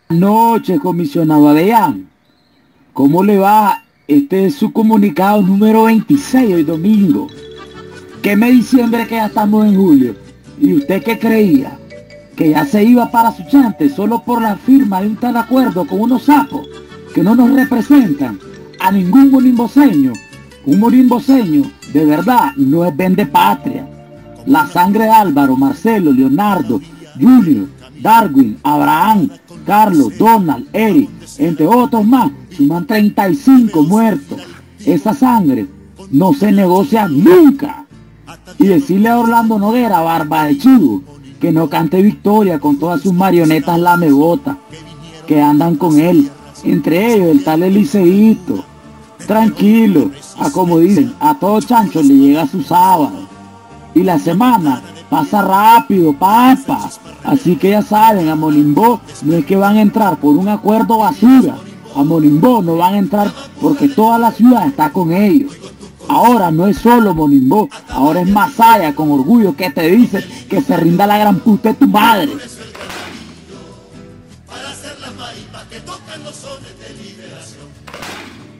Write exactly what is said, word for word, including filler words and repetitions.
Noche, comisionado Adeyán. ¿Cómo le va? Este es su comunicado número veintiséis hoy domingo. ¿Qué me diciembre que ya estamos en julio? ¿Y usted qué creía? ¿Que ya se iba para su chante solo por la firma de un tal acuerdo con unos sapos que no nos representan a ningún morimboseño? Un morimboseño de verdad no es vende patria. La sangre de Álvaro, Marcelo, Leonardo, Junior, Darwin, Abraham, Carlos, Donald, Eric, entre otros más, suman treinta y cinco muertos. Esa sangre no se negocia nunca. Y decirle a Orlando Noguera, barba de chivo, que no cante victoria con todas sus marionetas lamebotas que andan con él. Entre ellos el tal Eliseíto. Tranquilo, a como dicen, a todo chancho le llega su sábado. Y la semana pasa rápido, papá. Así que ya saben, a Molimbó no es que van a entrar por un acuerdo basura. A Molimbó no van a entrar porque toda la ciudad está con ellos. Ahora no es solo Molimbó, ahora es Masaya con orgullo que te dice que se rinda la gran puta de tu madre. Para hacer las maripas que tocan los sones de liberación.